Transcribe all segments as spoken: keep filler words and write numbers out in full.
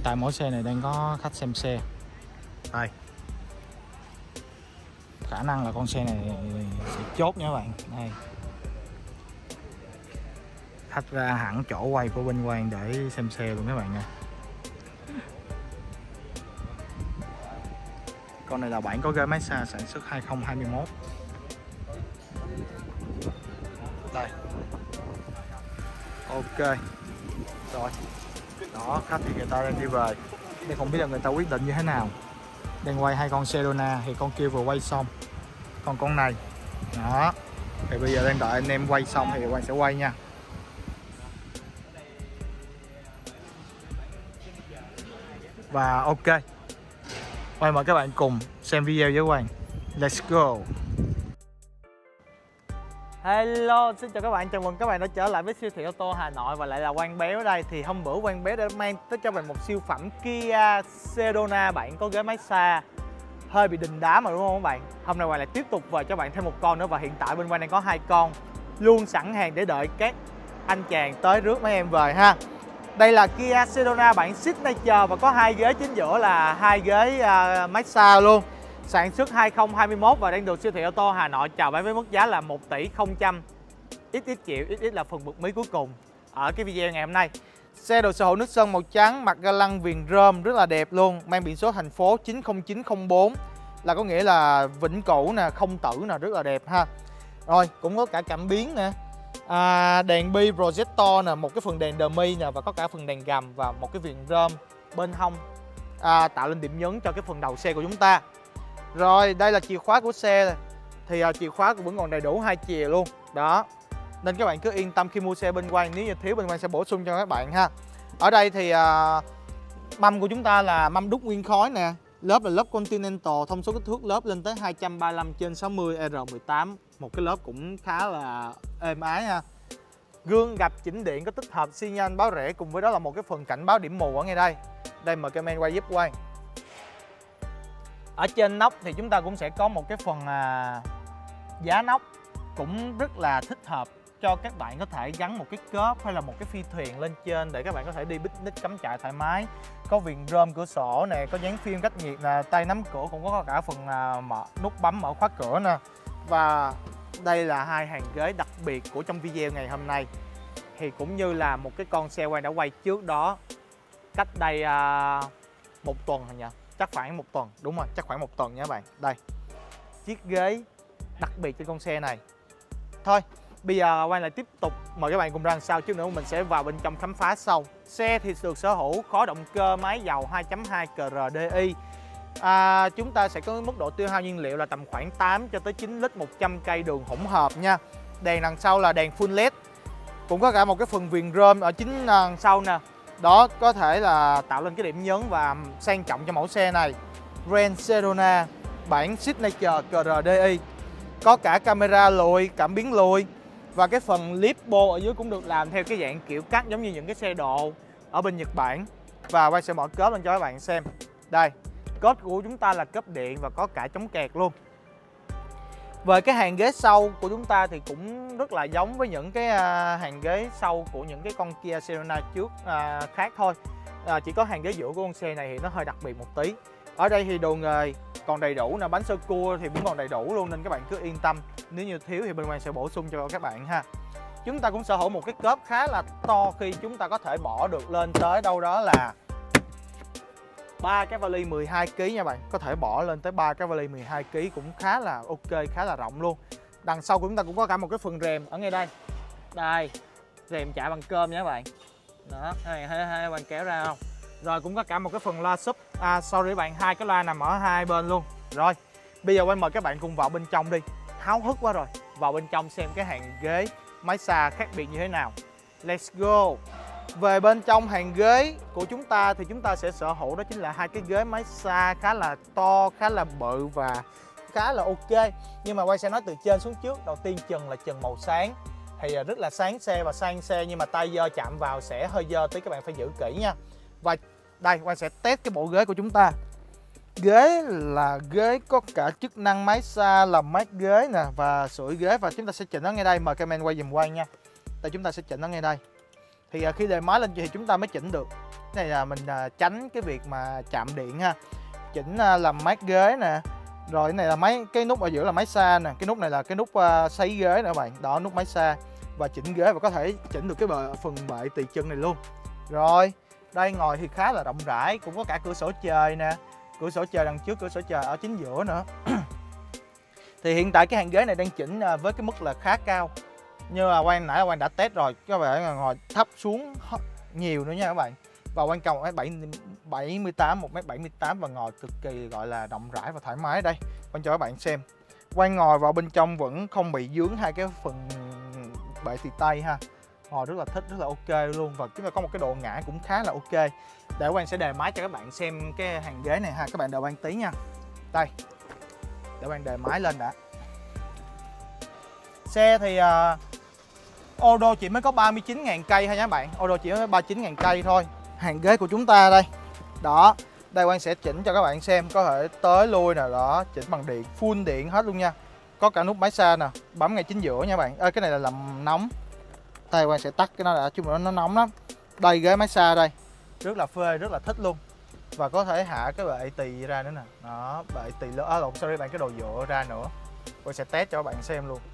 tại mỗi xe này đang có khách xem xe. Đây, khả năng là con xe này sẽ chốt nha các bạn. Đây, khách ra hẳn chỗ quay của bên Quang để xem xe luôn các bạn nha. Con này là bản có ghế massage sản xuất hai không hai mốt. Đây, ok rồi đó, khách thì người ta đang đi về, nhưng không biết là người ta quyết định như thế nào. Đang quay hai con Sedona, thì con kia vừa quay xong, còn con này đó thì bây giờ đang đợi anh em quay xong thì Quang sẽ quay nha. Và ok, Quang mời các bạn cùng xem video với Quang. Let's go. Hello, xin chào các bạn, chào mừng các bạn đã trở lại với siêu thị ô tô Hà Nội và lại là Quang Béo ở đây. Thì hôm bữa Quang Béo đã mang tới cho bạn một siêu phẩm Kia Sedona bản có ghế massage, hơi bị đình đám mà đúng không các bạn? Hôm nay Quang lại tiếp tục về cho bạn thêm một con nữa, và hiện tại bên Quang đang có hai con luôn sẵn hàng để đợi các anh chàng tới rước mấy em về ha. Đây là Kia Sedona bản Signature và có hai ghế chính giữa là hai ghế uh, massage luôn. Sản xuất hai không hai mốt và đang được siêu thị ô tô Hà Nội chào bán với mức giá là một tỷ không trăm ít ít triệu, ít ít là phần bật mí cuối cùng ở cái video ngày hôm nay. Xe được sở hữu nước sơn màu trắng, mặt ga lăng viền rơm rất là đẹp luôn, mang biển số thành phố chín không chín không bốn, là có nghĩa là vĩnh cửu nè, không tử nè, rất là đẹp ha. Rồi cũng có cả cảm biến nè, à, đèn bi projector nè, một cái phần đèn dummy nè, và có cả phần đèn gầm và một cái viền rơm bên hông, à, tạo lên điểm nhấn cho cái phần đầu xe của chúng ta. Rồi đây là chìa khóa của xe, thì uh, chìa khóa cũng vẫn còn đầy đủ hai chìa luôn đó, nên các bạn cứ yên tâm khi mua xe bên Quang, nếu như thiếu bên Quang sẽ bổ sung cho các bạn ha. Ở đây thì uh, mâm của chúng ta là mâm đúc nguyên khối nè, lớp là lớp Continental, thông số kích thước lớp lên tới hai trăm ba mươi lăm trên sáu mươi R mười tám, một cái lớp cũng khá là êm ái ha. Gương gập chỉnh điện có tích hợp xi nhan báo rẽ, cùng với đó là một cái phần cảnh báo điểm mù ở ngay đây. Đây mời cameraman quay giúp Quang. Ở trên nóc thì chúng ta cũng sẽ có một cái phần à, giá nóc cũng rất là thích hợp cho các bạn có thể gắn một cái cớp hay là một cái phi thuyền lên trên để các bạn có thể đi picnic cắm trại thoải mái. Có viền rơm cửa sổ nè, có dán phim cách nhiệt nè, tay nắm cửa cũng có cả phần à, mở, nút bấm mở khóa cửa nè. Và đây là hai hàng ghế đặc biệt của trong video ngày hôm nay, thì cũng như là một cái con xe Quang đã quay trước đó cách đây à, một tuần hả nhỉ? Chắc khoảng một tuần, đúng rồi, chắc khoảng một tuần nha các bạn. Đây, chiếc ghế đặc biệt trên con xe này. Thôi, bây giờ Quang lại tiếp tục mời các bạn cùng ra đằng sau, chứ nữa mình sẽ vào bên trong khám phá sau. Xe thì được sở hữu khối động cơ máy dầu hai chấm hai K R D I. À, chúng ta sẽ có mức độ tiêu hao nhiên liệu là tầm khoảng tám cho tới chín lít một trăm cây đường hỗn hợp nha. Đèn đằng sau là đèn full led. Cũng có cả một cái phần viền rơm ở chính đằng sau nè. Đó, có thể là tạo lên cái điểm nhấn và sang trọng cho mẫu xe này. Ren Sedona bản Signature K R D I. Có cả camera lùi, cảm biến lùi. Và cái phần lipo ở dưới cũng được làm theo cái dạng kiểu cắt giống như những cái xe độ ở bên Nhật Bản. Và Quang sẽ mở cốp lên cho các bạn xem. Đây, cốp của chúng ta là cốp điện và có cả chống kẹt luôn. Về cái hàng ghế sau của chúng ta thì cũng rất là giống với những cái hàng ghế sau của những cái con Kia Sedona trước khác thôi. À, chỉ có hàng ghế giữa của con xe này thì nó hơi đặc biệt một tí. Ở đây thì đồ nghề còn đầy đủ nè, bánh sơ cua thì cũng còn đầy đủ luôn, nên các bạn cứ yên tâm. Nếu như thiếu thì bên Quang sẽ bổ sung cho các bạn ha. Chúng ta cũng sở hữu một cái cốp khá là to, khi chúng ta có thể bỏ được lên tới đâu đó là ba cái vali mười hai ki lô gam nha bạn. Có thể bỏ lên tới ba cái vali mười hai ki lô gam cũng khá là ok, khá là rộng luôn. Đằng sau của chúng ta cũng có cả một cái phần rèm ở ngay đây. Đây, rèm chạ bằng cơm nha các bạn. Đó, hai hai bạn kéo ra không? Rồi cũng có cả một cái phần loa sub. À sorry bạn, hai cái loa nằm ở hai bên luôn. Rồi, bây giờ Quang mời các bạn cùng vào bên trong đi. Háo hức quá rồi. Vào bên trong xem cái hàng ghế massage khác biệt như thế nào. Let's go. Về bên trong hàng ghế của chúng ta thì chúng ta sẽ sở hữu đó chính là hai cái ghế massage khá là to, khá là bự và khá là ok. Nhưng mà Quang sẽ nói từ trên xuống trước. Đầu tiên trần là trần màu sáng, thì rất là sáng xe và sang xe, nhưng mà tay dơ chạm vào sẽ hơi dơ tí, các bạn phải giữ kỹ nha. Và đây Quang sẽ test cái bộ ghế của chúng ta. Ghế là ghế có cả chức năng massage, làm mát ghế nè và sưởi ghế, và chúng ta sẽ chỉnh nó ngay đây. Mời cameraman quay dùm Quang nha. Tại chúng ta sẽ chỉnh nó ngay đây. Thì khi đề máy lên thì chúng ta mới chỉnh được. Cái này là mình à, tránh cái việc mà chạm điện ha. Chỉnh à, làm mát ghế nè. Rồi cái này là máy, cái nút ở giữa là máy xa nè, cái nút này là cái nút uh, sấy ghế nè các bạn. Đó, nút máy xa và chỉnh ghế, và có thể chỉnh được cái bờ, phần bệ tì chân này luôn. Rồi, đây ngồi thì khá là rộng rãi, cũng có cả cửa sổ trời nè. Cửa sổ trời đằng trước, cửa sổ trời ở chính giữa nữa. Thì hiện tại cái hàng ghế này đang chỉnh uh, với cái mức là khá cao. Như là Quang nãy là Quang đã test rồi, các bạn ngồi thấp xuống nhiều nữa nha các bạn. Và Quang cầu một mét bảy mươi tám, một mét bảy mươi tám và ngồi cực kỳ gọi là rộng rãi và thoải mái. Đây, Quang cho các bạn xem. Quang ngồi vào bên trong vẫn không bị dướng hai cái phần bệ tì tay ha. Ngồi rất là thích, rất là ok luôn, và chúng ta có một cái độ ngã cũng khá là ok. Để Quang sẽ đề máy cho các bạn xem cái hàng ghế này ha. Các bạn đợi Quang tí nha. Đây, để Quang đề máy lên đã. Xe thì uh, ô đô chỉ mới có ba mươi chín ngàn cây thôi nha các bạn. Ô đô chỉ mới ba mươi chín ngàn cây thôi. Hàng ghế của chúng ta đây. Đó, đây Quang sẽ chỉnh cho các bạn xem, có thể tới lui nè, đó, chỉnh bằng điện, full điện hết luôn nha. Có cả nút máy xa nè, bấm ngay chính giữa nha các bạn. Ê, cái này là làm nóng. Đây Quang sẽ tắt cái nó đã, chung nó nóng lắm. Đây ghế máy xa đây. Rất là phê, rất là thích luôn. Và có thể hạ cái bệ tì ra nữa nè. Đó, bệ tì lớn, à, lộn, sorry bạn, cái đồ dựa ra nữa. Quang sẽ test cho các bạn xem luôn.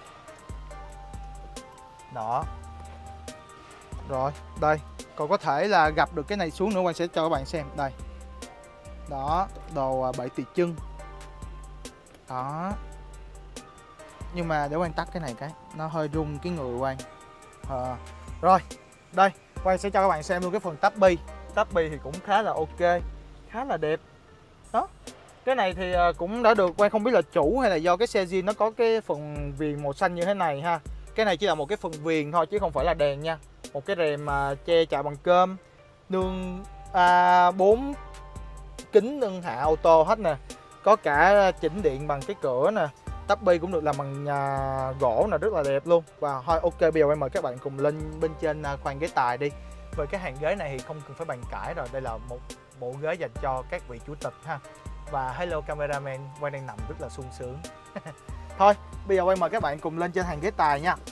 Đó. Rồi, đây. Còn có thể là gặp được cái này xuống nữa, Quang sẽ cho các bạn xem. Đây. Đó, đồ bệ tì chân. Đó. Nhưng mà để Quang tắt cái này cái, nó hơi rung cái người Quang. À. Rồi, đây, Quang sẽ cho các bạn xem luôn cái phần táp bi. Táp bi thì cũng khá là ok, khá là đẹp. Đó. Cái này thì cũng đã được, Quang không biết là chủ hay là do cái xe zin nó có cái phần viền màu xanh như thế này ha. Cái này chỉ là một cái phần viền thôi chứ không phải là đèn nha. Một cái rèm mà che chạm bằng cơm, nương à, bốn kính nâng hạ auto hết nè. Có cả chỉnh điện bằng cái cửa nè. Táp bi cũng được làm bằng à, gỗ nè, rất là đẹp luôn. Và thôi ok, bây giờ em mời các bạn cùng lên bên trên à, khoang ghế tài đi. Về cái hàng ghế này thì không cần phải bàn cãi rồi. Đây là một bộ ghế dành cho các vị chủ tịch ha. Và hello cameraman, Quang đang nằm rất là sung sướng. Thôi, bây giờ Quang mời các bạn cùng lên trên hàng ghế tài nha.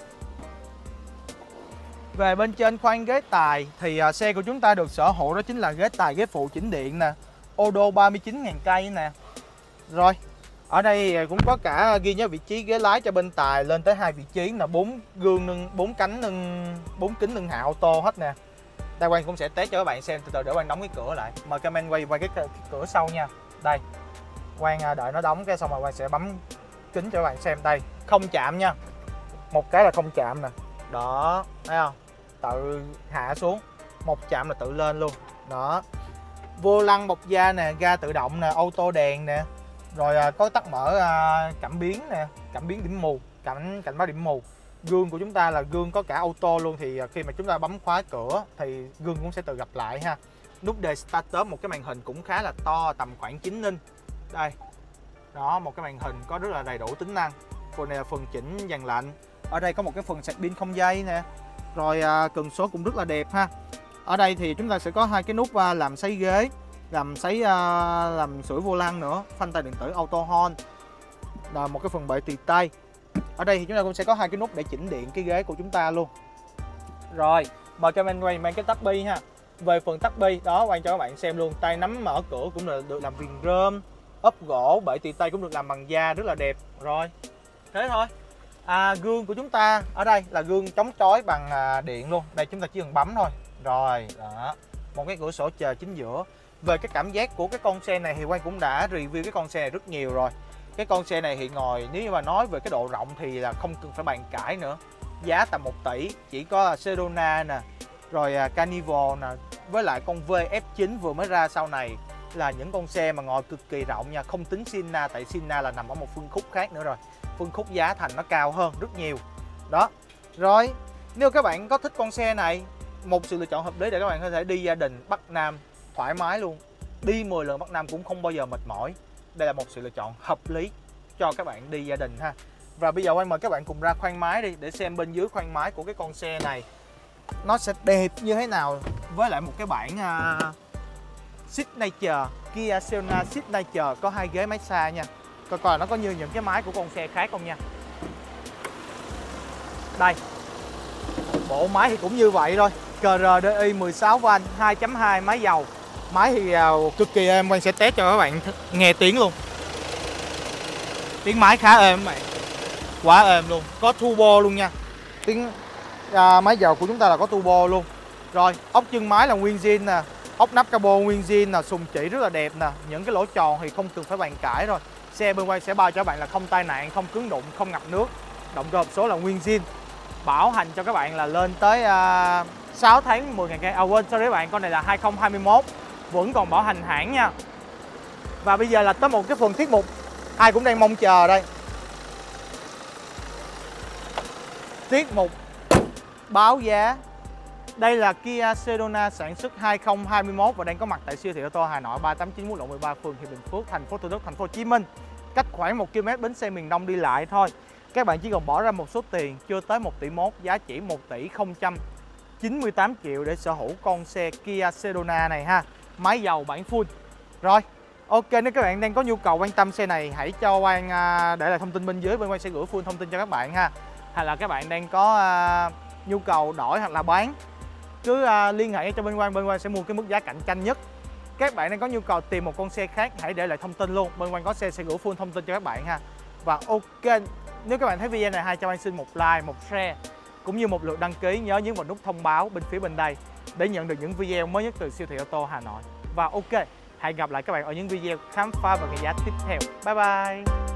Về bên trên khoang ghế tài thì uh, xe của chúng ta được sở hữu đó chính là ghế tài ghế phụ chỉnh điện nè. Ô đô ba mươi chín ngàn cây nè. Rồi, ở đây cũng có cả ghi nhớ vị trí ghế lái cho bên tài lên tới hai vị trí là bốn gương nâng, bốn cánh nâng, bốn kính nâng hạ auto hết nè. Đây Quang cũng sẽ test cho các bạn xem, từ từ để Quang đóng cái cửa lại. Mời cameraman quay quay cái, cái cửa sau nha. Đây. Quang đợi nó đóng cái xong rồi Quang sẽ bấm kính cho các bạn xem. Đây, không chạm nha. Một cái là không chạm nè. Đó, thấy không? Tự hạ xuống, một chạm là tự lên luôn. Đó. Vô lăng bọc da nè, ga tự động nè, auto đèn nè. Rồi à, có tắt mở à, cảm biến nè, cảm biến điểm mù, cảnh cảnh báo điểm mù. Gương của chúng ta là gương có cả auto luôn, thì à, khi mà chúng ta bấm khóa cửa thì gương cũng sẽ tự gặp lại ha. Nút đề starter, một cái màn hình cũng khá là to, tầm khoảng chín inch. Đây. Đó, một cái màn hình có rất là đầy đủ tính năng. Phần này là phần chỉnh dàn lạnh. Ở đây có một cái phần sạc pin không dây nè. Rồi à, cần số cũng rất là đẹp ha. Ở đây thì chúng ta sẽ có hai cái nút à, làm sấy ghế, làm sấy à, làm sưởi vô lăng nữa, phanh tay điện tử auto hold. Là một cái phần bệ tì tay. Ở đây thì chúng ta cũng sẽ có hai cái nút để chỉnh điện cái ghế của chúng ta luôn. Rồi, mời các bạn quay mang cái táp bi ha. Về phần táp bi đó, quay cho các bạn xem luôn. Tay nắm mở cửa cũng được, được làm viền rơm, ốp gỗ, bệ tì tay cũng được làm bằng da, rất là đẹp. Rồi, thế thôi. À, gương của chúng ta ở đây là gương chống chói bằng à, điện luôn. Đây chúng ta chỉ cần bấm thôi. Rồi, đó. Một cái cửa sổ trời chính giữa. Về cái cảm giác của cái con xe này thì Quang cũng đã review cái con xe này rất nhiều rồi. Cái con xe này thì ngồi, nếu như mà nói về cái độ rộng thì là không cần phải bàn cãi nữa. Giá tầm một tỷ, chỉ có Sedona nè, rồi Carnival nè, với lại con vê ép chín vừa mới ra sau này là những con xe mà ngồi cực kỳ rộng nha, không tính Sienna, tại Sienna là nằm ở một phân khúc khác nữa rồi. Phân khúc giá thành nó cao hơn rất nhiều. Đó. Rồi, nếu các bạn có thích con xe này, một sự lựa chọn hợp lý để các bạn có thể đi gia đình Bắc Nam thoải mái luôn. Đi mười lần Bắc Nam cũng không bao giờ mệt mỏi. Đây là một sự lựa chọn hợp lý cho các bạn đi gia đình ha. Và bây giờ Quang mời các bạn cùng ra khoang máy đi để xem bên dưới khoang máy của cái con xe này nó sẽ đẹp như thế nào với lại một cái bản uh, Signature, Kia Sedona Signature có hai ghế máy xa nha. Coi coi nó có như những cái máy của con xe khác không nha. Đây. Bộ máy thì cũng như vậy thôi. ca rờ đê i mười sáu van hai chấm hai máy dầu. Máy thì uh, cực kỳ êm, Quang sẽ test cho các bạn nghe tiếng luôn. Tiếng máy khá êm các bạn, quá êm luôn, có turbo luôn nha. Tiếng uh, máy dầu của chúng ta là có turbo luôn. Rồi, ốc chân máy là nguyên zin nè, ốc nắp carbon nguyên zin nè, sùng chỉ rất là đẹp nè. Những cái lỗ tròn thì không cần phải bàn cãi rồi. Xe bên Quang sẽ bao cho các bạn là không tai nạn, không cứng đụng, không ngập nước. Động cơ hộp số là nguyên zin. Bảo hành cho các bạn là lên tới uh, sáu tháng mười ngàn cây. À quên, sorry các bạn, con này là hai không hai mốt, vẫn còn bảo hành hãng nha. Và bây giờ là tới một cái phần tiết mục ai cũng đang mong chờ đây. Tiết mục báo giá. Đây là Kia Sedona sản xuất hai không hai mốt và đang có mặt tại siêu thị ô tô Hà Nội ba tám chín quốc lộ mười ba, phường Hiệp Bình Phước, thành phố Thủ Đức, thành phố Hồ Chí Minh. Cách khoảng một ki lô mét bến xe miền Đông đi lại thôi. Các bạn chỉ cần bỏ ra một số tiền chưa tới một tỷ mốt, giá chỉ một tỷ không trăm chín mươi tám triệu để sở hữu con xe Kia Sedona này ha. Máy dầu bản full. Rồi, ok, nếu các bạn đang có nhu cầu quan tâm xe này, hãy cho Quang để lại thông tin bên dưới, bên Quang sẽ gửi full thông tin cho các bạn ha. Hay là các bạn đang có uh, nhu cầu đổi hoặc là bán, cứ uh, liên hệ cho bên Quang, bên Quang sẽ mua cái mức giá cạnh tranh nhất. Các bạn đang có nhu cầu tìm một con xe khác, hãy để lại thông tin luôn, bên Quang có xe sẽ gửi full thông tin cho các bạn ha. Và ok, nếu các bạn thấy video này hay, cho Quang xin một like, một share cũng như một lượt đăng ký, nhớ nhấn vào nút thông báo bên phía bên đây để nhận được những video mới nhất từ siêu thị ô tô Hà Nội. Và ok, hẹn gặp lại các bạn ở những video khám phá và nghe giá tiếp theo. Bye bye.